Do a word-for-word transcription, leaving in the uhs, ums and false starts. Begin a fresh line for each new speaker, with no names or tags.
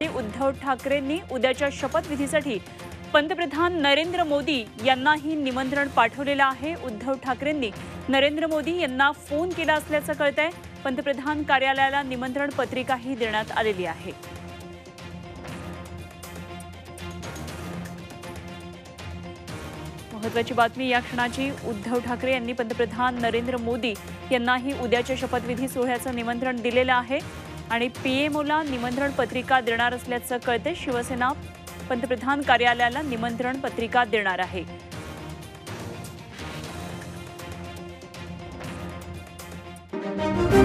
उद्धव ठाकरेंनी उद्याच्या शपथविधीसाठी पंतप्रधान नरेंद्र मोदी यांनाही निमंत्रण पाठवलेलं आहे। उद्धव ठाकरेंनी नरेंद्र मोदी यांना फोन केला असल्याचं कळतंय। पंतप्रधान कार्यालयाला निमंत्रण पत्रिकाही देण्यात आलेली आहे। महत्त्वाची बातमी या क्षणाची। उद्धव ठाकरे यांनी पंतप्रधान नरेंद्र मोदी यांनाही उद्याच्या शपथविधी सोहळ्याचं निमंत्रण दिलेलं आहे आणि पीएमओला निमंत्रण पत्रिका देणार असल्याचं कळते। शिवसेना पंतप्रधान कार्यालयाला निमंत्रण पत्रिका देणार आहे।